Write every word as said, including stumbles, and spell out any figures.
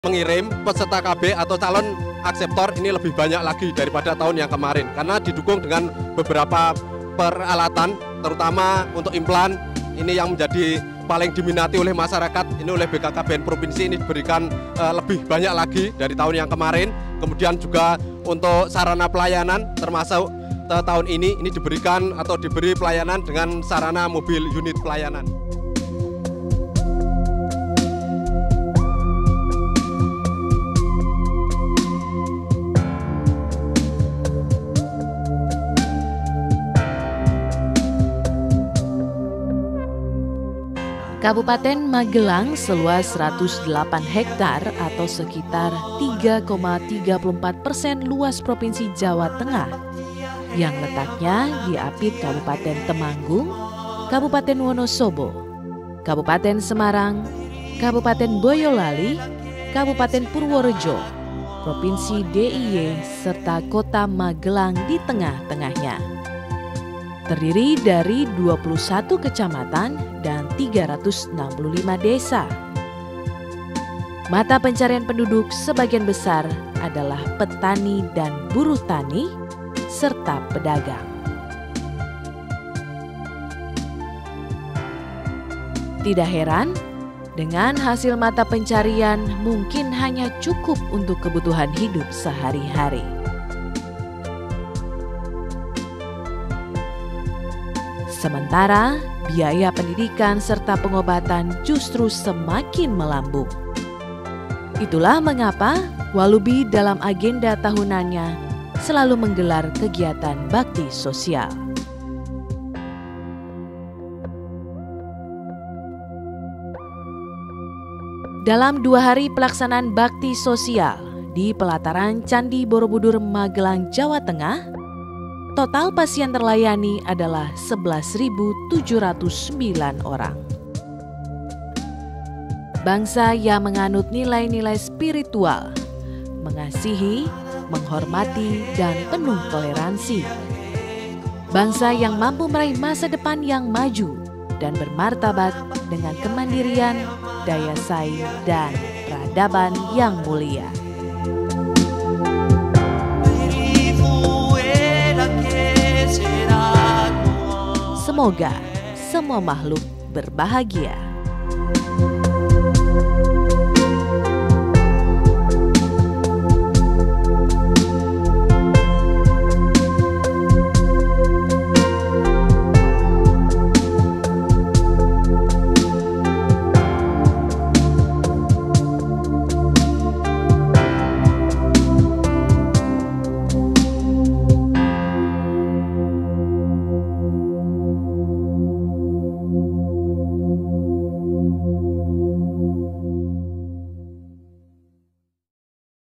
Mengirim peserta K B atau calon akseptor ini lebih banyak lagi daripada tahun yang kemarin karena didukung dengan beberapa peralatan, terutama untuk implan ini yang menjadi paling diminati oleh masyarakat. Ini oleh B K K B N Provinsi ini diberikan uh, lebih banyak lagi dari tahun yang kemarin. Kemudian juga untuk sarana pelayanan termasuk uh, tahun ini ini diberikan atau diberi pelayanan dengan sarana mobil unit pelayanan. Kabupaten Magelang seluas seratus delapan hektar atau sekitar tiga koma tiga empat persen luas Provinsi Jawa Tengah yang letaknya di apit Kabupaten Temanggung, Kabupaten Wonosobo, Kabupaten Semarang, Kabupaten Boyolali, Kabupaten Purworejo, Provinsi D I Y serta Kota Magelang di tengah-tengahnya. Terdiri dari dua puluh satu kecamatan dan tiga ratus enam puluh lima desa. Mata pencarian penduduk sebagian besar adalah petani dan buruh tani, serta pedagang. Tidak heran, dengan hasil mata pencarian mungkin hanya cukup untuk kebutuhan hidup sehari-hari. Sementara biaya pendidikan serta pengobatan justru semakin melambung. Itulah mengapa Walubi dalam agenda tahunannya selalu menggelar kegiatan bakti sosial. Dalam dua hari pelaksanaan bakti sosial di pelataran Candi Borobudur, Magelang, Jawa Tengah, total pasien terlayani adalah sebelas ribu tujuh ratus sembilan orang. Bangsa yang menganut nilai-nilai spiritual, mengasihi, menghormati, dan penuh toleransi. Bangsa yang mampu meraih masa depan yang maju dan bermartabat dengan kemandirian, daya saing, dan peradaban yang mulia. Semoga semua makhluk berbahagia.